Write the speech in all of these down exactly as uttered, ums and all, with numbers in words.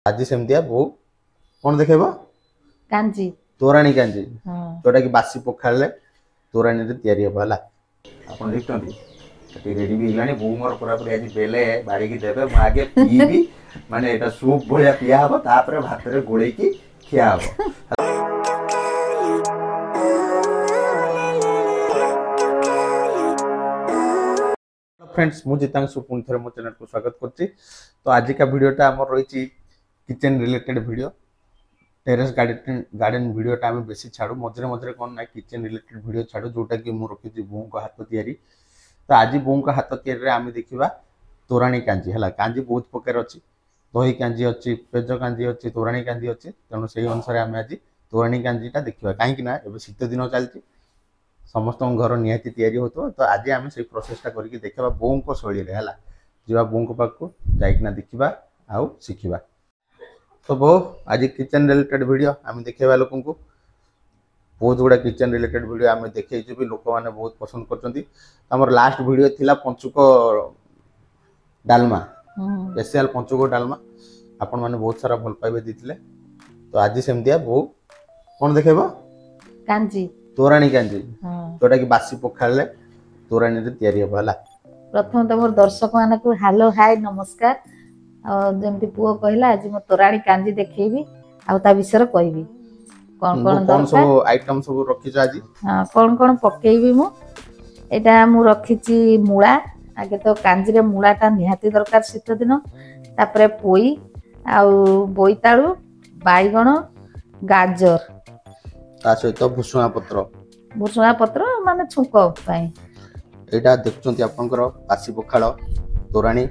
आज सेमतिया बो कौन देखेबो कांजी तोराणी कांजी हां जोटा कि बासी पखाले तोराणी रे तयारी होला आपण देखतंती कटी रेडी भी हिलानी बो मोर पूरा पूरी आज बेले बाड़ी की देबे म आगे पीबी माने एटा सूप भलिया पिया हबो तापरे भात रे गोळै की खिया हबो। फ्रेंड्स मु जितांशु पुन थरे मो चैनल को स्वागत करछि। तो आज का वीडियोटा हमर रहिछि kitchen related video terrace garden garden वीडियोटा हम बेसी छाड़ू मझे मझे कौन ना किचन रिलेटेड वीडियो छाड़ू जोटा कि मु रखी बों को हाथ तैयारी। तो आज बों को हाथ तैयारी आम देखा तोराणी कांजी है कांजी बहुत प्रकार अच्छी दही कांजी अच्छी पेज कांजी अच्छी तोराणी कांजी अच्छी तेणु से अनुसार आम आज तोराणी कांजीटा देखा कहीं ए शीत दिन चलती समस्त घर निहाती तैयारी होतो। तो आज आम से प्रोसेसटा करके देखा बों को शैली है जा बों को पाक जाइना देखा आउ शिखा। तो बो आज किचन रिलेटेड वीडियो आम देखा लोक बहुत गुड़ा किचन रिलेटेड वीडियो आम देखे भी लोक मैंने बहुत पसंद कर। लास्ट वीडियो थिला पंचुक डालमा स्पेशल पंचुक डालमा आपण मैंने बहुत सारा भल पाइबे देते। तो आज सेमतिया बो कौन देखेबो कांजी तोराणी कांजी जोटा कि बासी पखाले तोराणी रे तयारी होला। प्रथम तो मोर दर्शक माने को हेलो हाय नमस्कार। जमती पुओ कहला आज मो तोराणी कांजी देखेबी आ ता विषय कहबी कोन कोन कोन सब आइटम सब रखी जा आज। हां कोन कोन पकेबी मु एटा मु रखिची मूळा आगे तो कांजी रे मूळाटा निहाती दरकार शीत दिन तापरे पोई आ बोईताळू बाईगण गाजर ता सहित भुसुआ पत्र भुसुआ पत्र माने छुंक पाई एटा देखचोंती आपनकर बासी पखाल तोराणी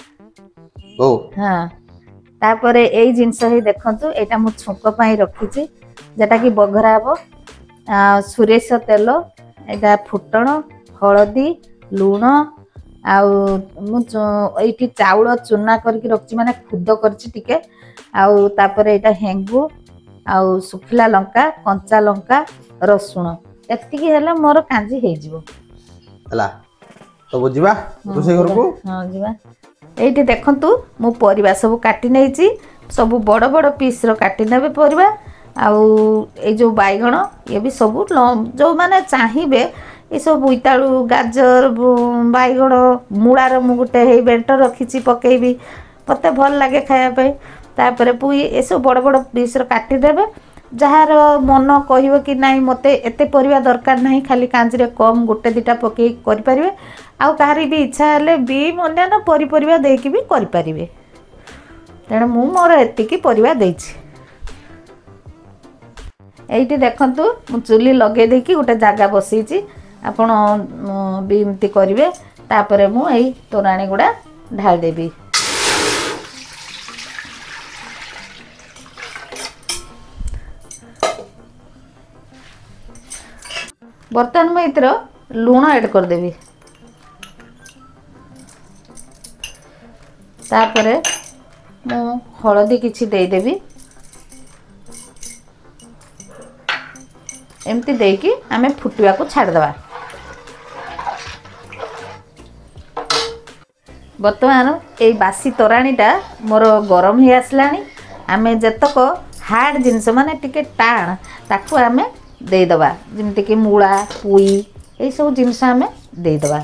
ओ हां तापरे एई जिंस ही देखंतु एटा मु छुंक पाई रखिची जेटा कि बघरा हबो सुरेश तेल एटा फुटण हळदी लूण आउ मु एठी चाउळ चुना करके रखची माने खुद करची टिके आउ तापरे एटा हेंगु आउ सुखिला लंका कंचा लंका रसुण एतिकी हेले मोर कांजी हे जिवो हला। तो बुझिबा रोसे घर को हां जिबा एठी देखंतु मु परिबा सब काटी नैची सब बड़ बड़ पीस रो काटी नेबे परिबा आउ ए जो बाईगण ये भी सब जो माने चाहिबे ए सब बोईताळू गाजर बाईगण मूळार मु गुटे हे बेंटर रखिची पकेबी मते भल लागे खाया पे तापरे पुई ए सब बड़ बड़ पीस रो काटी देबे जहार मन कहबो कि नाही मते एते परिबा दरकार नाही खाली कांजी रे कम गुटे दिटा पके करि परिबे आउ काहारी भी इच्छा हले भी मन्या न परि परिबा देकी भी करि परिबे तेण मु मोर एतिकी परिबा देछि। एइटी देखंतु मु चुली लगे देकी गुटे जागा बसैछि आपण भी इमती करिवे तापरे मु एई तोराणी गुडा ढाल देबी। बर्तन में इतर लूण ऐड कर देबी तापरे मु हळदी किछि दे देबी एमती देकी आमे फुटिया को छाड़ दबा। बर्तमान ए बासी तोराणीटा मोर गरम ही आसलानी आमे जतक हार्ड जिनस माने टिके टाण ताकू आमे दे दबा जेमति कि मूळा पुई ए सब जिनस आमे दे दबा।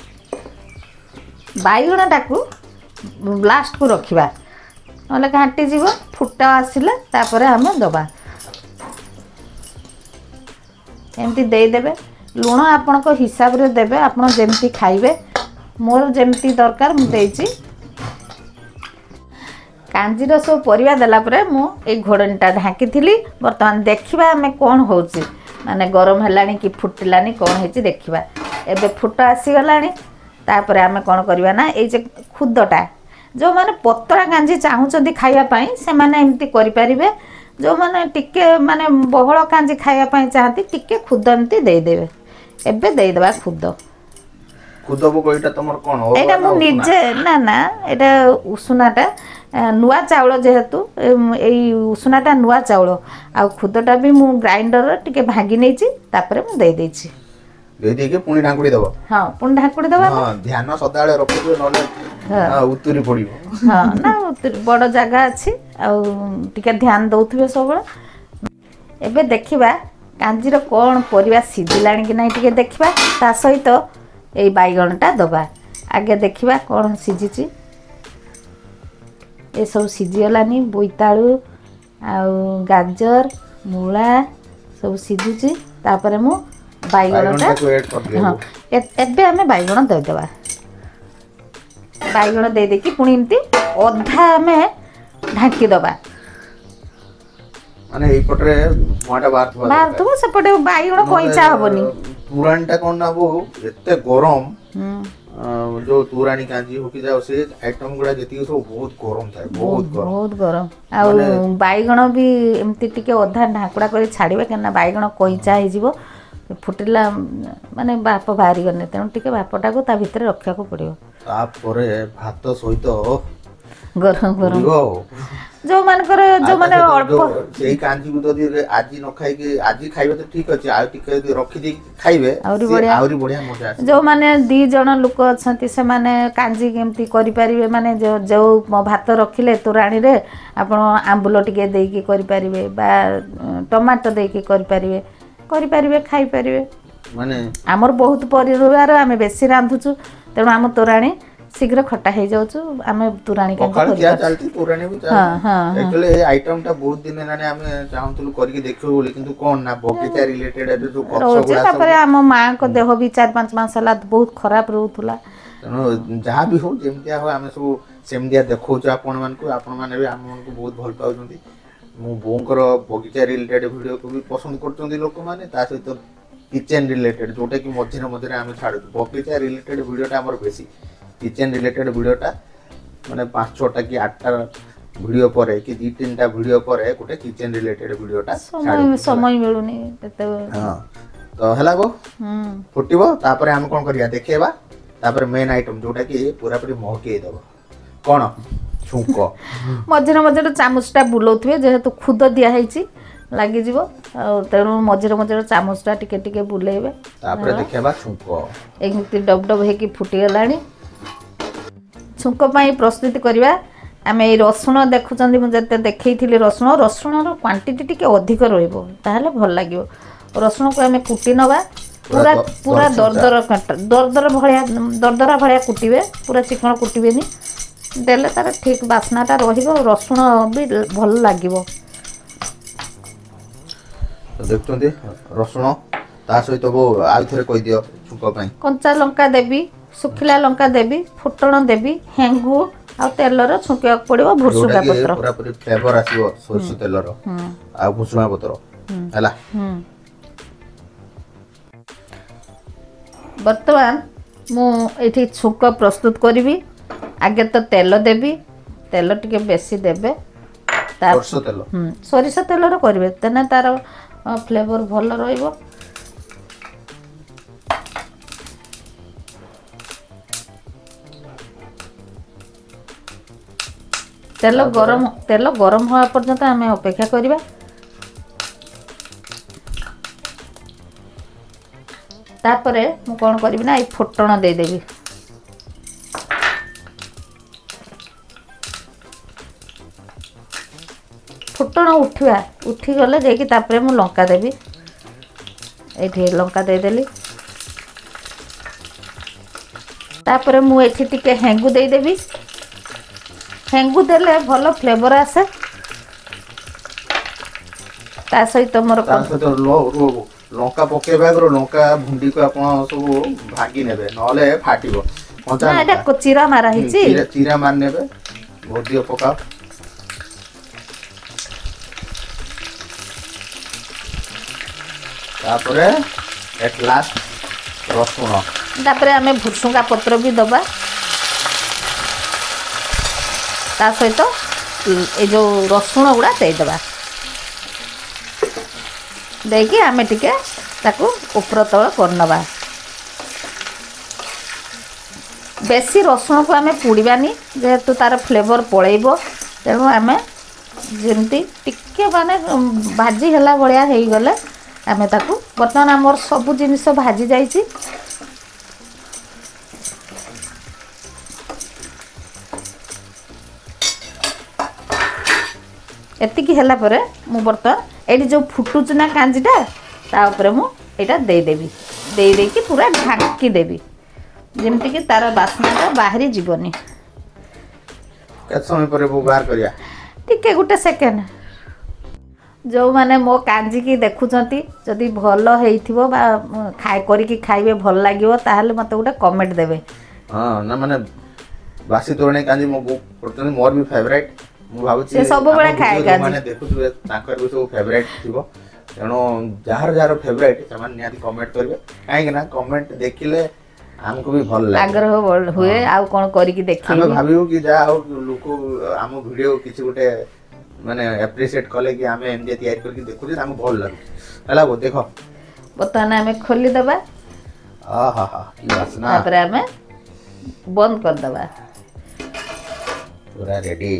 बाईगण टाकू लास्ट को रखिबा नले घाटी जीव फुटा आसिले तापरे आमे दबा एमती दे देबे लूण आपण को हिसाब रे देबे आपण जेमती खाइबे मोर जेमती दरकार मु देछि। कांजी रो सब परिवा देला परे मु ए घोड़नटा ढाकी थिली वर्तमान देखिबा हमें कोन होउची माने गरम हलानी कि फुटिलानी कोन हेची देखिबा एबे फुटा आसी गलानी तापरे हमें कोन करबा ना ए जे खुदटा जो माने पतरा कांजी चाहूचंदी खाइया पई से माने एमती करि परिबे जो माने टिके माने बहळ कांजी खाइया पई चाहती टिके खुद एमती दे देबे एबे दे देबा खुद खुद बो कोइटा तमर कोन हो एटा मु निजे ना ना एटा उसुनाटा नुआ चाउल जेहेतु एई उसुनाटा नुआ चाउल आ खुदटा भी मु ग्राइंडर टिके भागी नेछि तापरे मु दे देछि ଦେଇ ଦେଇକି ପୁଣି ଢାଙ୍କୁଡ଼ି ଦବ। ହଁ ପୁଣି ଢାଙ୍କୁଡ଼ି ଦବା। ହଁ ଧ୍ୟାନ ସଦାବେଳେ ରଖିଥିବେ ନହେଲେ ଉତୁରି ପଡ଼ିବ। ହଁ ନା ବଡ଼ ଜାଗା ଅଛି ଆଉ ଟିକେ ଧ୍ୟାନ ଦଉଥିବେ ସବୁବେଳେ। ଏବେ ଦେଖିବା କାଞ୍ଜିର କ'ଣ ପରିବା ସିଝିଲାଣି କି ନାହିଁ ଟିକେ ଦେଖିବା। ତା ସହିତ ଏଇ ବାଇଗଣଟା ଦେବା। ଆଗେ ଦେଖିବା କ'ଣ ସିଝିଛି। ଏସବୁ ସିଝିଗଲାନି। ବୋଇତାଳୁ ଆଉ ଗାଜର ମୂଳା ସବୁ ସିଝୁଛି। ତାପରେ ମୁଁ ବାଇଗଣଟା ହଁ ଏବେ ଆମେ ବାଇଗଣ ଦେଇଦେବା। ବାଇଗଣ ଦେଇ ଦେଇକି ପୁଣି ଏମିତି ଅଧା ଆମେ ଢାଙ୍କି ଦେବା। ମାନେ ଏଇପଟରେ ଧୂଆଁଟା ବାହାରୁଥିବ ବାହାରୁଥିବ ସେପଟେ ବାଇଗଣ କଇଁଚା ହବନି। ତୁରାଣୀଟା କ'ଣ ନା ବୋଉ ଏତେ ଗରମ ଯୋଉ ତୁରାଣୀ କାଞ୍ଜି ହଉ କି ଯାଉ ସେ ଆଇଟମ ଗୁଡା ଯେତିକି ସବୁ ବହୁତ ଗରମ ଥାଏ। ବହୁତ ଗରମ ବହୁତ ଗରମ। ଆଉ ବାଇଗଣ ବି ଏମିତି ଟିକେ ଅଧା ଢାଙ୍କୁଡ଼ା କରି ଛାଡ଼ିବେ କାହିଁକିନା ବାଇଗଣ କଇଁଚା ହେଇଯିବ। ଫୁଟିଲା ମାନେ ବାପ ବାହାରିଗଲେ ତେଣୁ ଟିକେ ବାପଟାକୁ ତା ଭିତରେ ରଖିବାକୁ ପଡ଼ିବ। ତାପରେ ଭାତ ସହିତ ଗରମ ଗରମ ଯୋଉମାନଙ୍କର ଯୋଉମାନେ ଅଳ୍ପ ସେଇ କାଞ୍ଜିକୁ ଯଦି ଆଜି ନ ଖାଇକି ଆଜି ଖାଇବେ ତ ଠିକ ଅଛି ଆଉ ଟିକେ ଯଦି ରଖିଦେଇକି ଖାଇବେ ଆହୁରି ବଢିଆ ଆହୁରି ବଢିଆ ମଜା ଆସିବ। ଯୋଉମାନେ ଦି ଜଣ ଲୋକ ଅଛନ୍ତି ସେମାନେ କାଞ୍ଜି କେମିତି କରିପାରିବେ ମାନେ ଯୋଉ ଭାତ ରଖିଲେ ତୋରାଣୀରେ ଆପଣ ଆମ୍ବୁଲ ଟିକେ ଦେଇକି କରିପାରିବେ ବା ଟମାଟୋ ଦେଇକି କରିପାରିବେ କରିପାରିବେ ଖାଇପାରିବେ। ମାନେ ଆମର ବହୁତ ପରିବାର ଆମେ ବେଶୀ ରାନ୍ଧୁଛୁ ତେଣୁ ଆମ ତୋରାଣୀ ଶୀଘ୍ର ଖଟା ହେଇଯାଉଛୁ। ଆମେ ତୋରାଣୀ ଚାଲିଛି ତୋରାଣୀ ବି ଚାଲିଛି। ଏ ଆଇଟମଟା ବହୁତ ଦିନ ହେଲାଣି ଆମେ ଚାହୁଁଥିଲୁ କରିକି ଦେଖିବୁ ବୋଲି କିନ୍ତୁ କ'ଣ ନା ବଗିଚା ରିଲେଟେଡ ଯୋଉ ରହୁଛି। ତାପରେ ଆମ ମାଙ୍କ ଦେହ ବି ଚାରି ପାଞ୍ଚ ମାସ ହେଲା ବହୁତ ଖରାପ ରହୁଥିଲା। ତେଣୁ ଯାହା ବି ହଉ ଯେମିତିଆ ହଉ ଆମେ ସବୁ ସେମିତିଆ ଦେଖାଉଛୁ ଆପଣମାନଙ୍କୁ। ଆପଣମାନେ ବି ଆମମାନଙ୍କୁ ବହୁତ ଭଲ ପାଉଛନ୍ତି। ମୁଁ ବୋଉଙ୍କର ବଗିଚା ରିଲେଟେଡ ଭିଡ଼ିଓକୁ ବି ପସନ୍ଦ କରୁଛନ୍ତି ଲୋକମାନେ। ତା ସହିତ କିଚେନ ରିଲେଟେଡ ଯୋଉଟାକି ମଝିରେ ମଝିରେ ଆମେ ଛାଡ଼ୁଛୁ। ବଗିଚା ରିଲେଟେଡ ଭିଡ଼ିଓଟା ଆମର ବେଶୀ। କିଚେନ ରିଲେଟେଡ ଭିଡ଼ିଓଟା ମାନେ ପାଞ୍ଚ ଛଅଟା କି ଆଠଟା ଭିଡ଼ିଓ ପରେ କି ଦୁଇ ତିନିଟା ଭିଡ଼ିଓ ପରେ ଗୋଟେ କିଚେନ ରିଲେଟେଡ ଭିଡ଼ିଓଟା ସମୟ ମିଳୁନି। ହଁ ତ ହେଲା ବୋ ଫୁଟିବ ତାପରେ ଆମେ କ'ଣ କରିବା ଦେଖେଇବା। ତାପରେ ମେନ୍ ଆଇଟମ ଯୋଉଟାକି ପୁରାପୁରି ମହକେଇ ଦେବ କ'ଣ ଛୁଙ୍କ। ମଝିରେ ମଝିରେ ଚାମଚଟା ବୁଲଉଥିବେ ଯେହେତୁ ଖୁଦ ଦିଆହେଇଛି ଲାଗିଯିବ ଆଉ ତେଣୁ ମଝିରେ ମଝିରେ ଚାମଚଟା ଟିକେ ଟିକେ ବୁଲେଇବେ। ତାପରେ ଦେଖେଇବା ଛୁଙ୍କ। ଏମିତି ଡବ ଡବ ହେଇକି ଫୁଟିଗଲାଣି। ଛୁଙ୍କ ପାଇଁ ପ୍ରସ୍ତୁତି କରିବା। ଆମେ ଏଇ ରସୁଣ ଦେଖୁଛନ୍ତି ମୁଁ ଯେତେ ଦେଖେଇଥିଲି ରସୁଣ ରସୁଣର କ୍ୱାଣ୍ଟିଟି ଟିକେ ଅଧିକ ରହିବ ତାହେଲେ ଭଲ ଲାଗିବ। ରସୁଣକୁ ଆମେ କୁଟି ନେବା। ପୁରା ପୁରା ଦରଦର ଦରଦର ଭଳିଆ ଦରଦରା ଭଳିଆ କୁଟିବେ ପୁରା ଚିକଣ କୁଟିବେନି ଦେଲେ ତାର ଠିକ ବାସ୍ନାଟା ରହିବ। ରସୁଣ ବି ଭଲ ଲାଗିବ। ଦେଖୁଛନ୍ତି ରସୁଣ ତା ସହିତ ଆଉ ଥରେ କହିଦିଅ ଛୁଙ୍କ ପାଇଁ। କଞ୍ଚା ଲଙ୍କା ଦେବି ଶୁଖିଲା ଲଙ୍କା ଦେବି ଫୁଟଣ ଦେବି ହେଙ୍ଗୁ ଆଉ ତେଲର ଛୁଙ୍କିବାକୁ ପଡ଼ିବ ଭୃଷୁଙ୍ଗା ପତ୍ର। ପୁରାପୁରି ଫ୍ଲେଭର ଆସିବ ସୋରିଷ ତେଲର ଆଉ ଭୃଷୁଙ୍ଗା ପତ୍ର ହେଲା। ବର୍ତ୍ତମାନ ମୁଁ ଏଠି ଛୁଙ୍କ ପ୍ରସ୍ତୁତ କରିବି। ଆଗେ ତ ତେଲ ଦେବି। ତେଲ ଟିକେ ବେଶୀ ଦେବେ। ସୋରିଷ ତେଲ ସୋରିଷ ତେଲର କରିବେ ତେନେ ତାର ଫ୍ଲେଭର ଭଲ ରହିବ। ତେଲ ଗରମ ତେଲ ଗରମ ହେବା ପର୍ଯ୍ୟନ୍ତ ଆମେ ଅପେକ୍ଷା କରିବା। ତାପରେ ମୁଁ କ'ଣ କରିବି ନା ଏଇ ଫୁଟଣ ଦେଇଦେବି। ଫୁଟଣ ଉଠିବା ଉଠିଗଲେ ଯାଇକି ତାପରେ ମୁଁ ଲଙ୍କା ଦେବି। ଏଇଠି ଲଙ୍କା ଦେଇଦେଲି। ତାପରେ ମୁଁ ଏଠି ଟିକେ ହେଙ୍ଗୁ ଦେଇଦେବି। ହେଙ୍ଗୁ ଦେଲେ ଭଲ ଫ୍ଲେଭର ଆସେ। ତା ସହିତ ମୋର ଲଙ୍କା ପକେଇବା ଆଗରୁ ଲଙ୍କା ଭୁଣ୍ଡିକୁ ଆପଣ ସବୁ ଭାଙ୍ଗି ନେବେ ନହେଲେ ଫାଟିବ। ଚିରା ମାରା ହେଇଛି ଚିରା ମାରି ନେବେ ଅଧିକ ପକାଅ। ତାପରେ ଏଟ୍ ଲାଷ୍ଟ ରସୁଣ ତାପରେ ଆମେ ଭୃଷୁଙ୍ଗା ପତ୍ର ବି ଦେବା। ତା ସହିତ ଏ ଯେଉଁ ରସୁଣ ଗୁଡ଼ା ଦେଇଦେବା। ଦେଇକି ଆମେ ଟିକେ ତାକୁ ଉପର ତଳ କରିନେବା। ବେଶୀ ରସୁଣକୁ ଆମେ ପୋଡ଼ିବାନି ଯେହେତୁ ତାର ଫ୍ଲେଭର ପଳେଇବ। ତେଣୁ ଆମେ ଯେମିତି ଟିକେ ମାନେ ଭାଜି ହେଲା ଭଳିଆ ହେଇଗଲେ आमे ताकू बर्तमान आमर सब जिनिस भाजी जाइछि एतिकी ହେଲା ପରେ ମୁଁ ବର୍ତ୍ତମାନ ଏଠି ଯୋଉ ଫୁଟୁଛି ନା କାଞ୍ଜିଟା ତା ଉପରେ ମୁଁ ଏଇଟା ଦେଇଦେବି ଦେଇ ଦେଇକି ପୁରା ଢାଙ୍କି ଦେବି ଯେମିତି କି ତାର ବାସ୍ନାଟା ବାହାରି ଯିବନି କେତେ ସମୟ ପରେ ମୁଁ ବାହାର କରିବା ଟିକେ ଗୋଟେ ସେକେଣ୍ଡ जो माने मो कांजी की देखुचंती जदि भल हेइथिबो बा खाय करिकी खाइबे भल लागिवो ताहले मते गोटे कमेंट देबे हां ना माने बासी तोरणी कांजी मो परतन मोर भी फेवरेट मु भाबुची से सब बळे खाय कांजी माने देखुथबे ताकर भी सब फेवरेट थिबो तेनो जार जार फेवरेट समान नियाती कमेंट करबे काहे ना कमेंट देखिले हमको भी भल लागे आग्रह हुए आ कोन करिकी देखि हम भाबियो कि जा हो लोक हम वीडियो किछि गोटे माने एप्रिशिएट कले कि हमें एमजे तैयार करके देखु जे हमको भल लागे हला वो देखो बतना हमें खोली दबा आ हा हा की वासना तापर हमें बंद कर दबा पूरा रेडी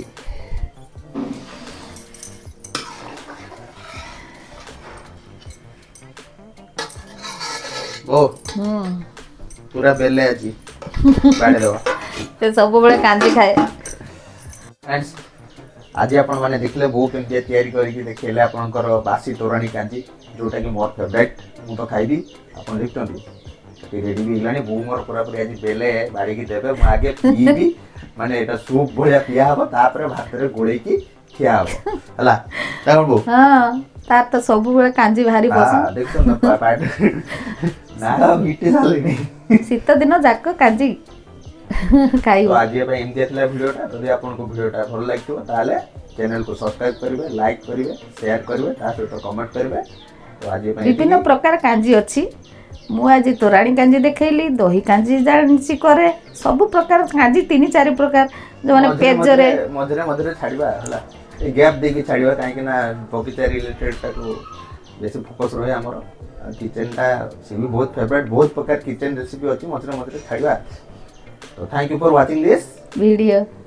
ओ हम्म पूरा बेले आजी बाडे दो ते सब बळे कांजी खाए फ्रेंड्स आज आपण माने देखले बो केमते तयारी करिकि देखैले आपनकर बासी तोराणी कांजी जोटा कि मोर फेवरेट मु तो खाइबी आपण देखतंती ते रेडी भी लानी बो मोर पूरा पूरा आज बेले बारी की देबे मु आगे पीबी माने एटा सूप भलिया पिया हबो तापर भात रे गोळै की खिया हबो हला ताको बो हां तार तो सब बळे कांजी भारी पसंद हां देखतो ना पाट ना मिटी सालिनी शीत दिन जाक कांजी खाइबो तो आज पे एम देखला वीडियोटा जदि आपनको वीडियोटा भल लागतो ताले चैनल को सब्सक्राइब करिवे लाइक करिवे शेयर करिवे ता सहित कमेंट करिवे तो आज पे विभिन्न प्रकार कांजी अछि मु आज तोराणी कांजी देखैली दही कांजी जानछि करे सब प्रकार कांजी तीन चार प्रकार जो माने पेज रे मधुरे मधुरे छाड़ीबा हला ए गैप दे के छाड़ीबा काहे कि ना बगीचा रिलेटेड ता को बेसी फोकस रहे हमर किचन ता से भी बहुत फेवरेट बहुत प्रकार किचन रेसिपी अछि मधुरे मधुरे छाड़ीबा तो thank you for watching this video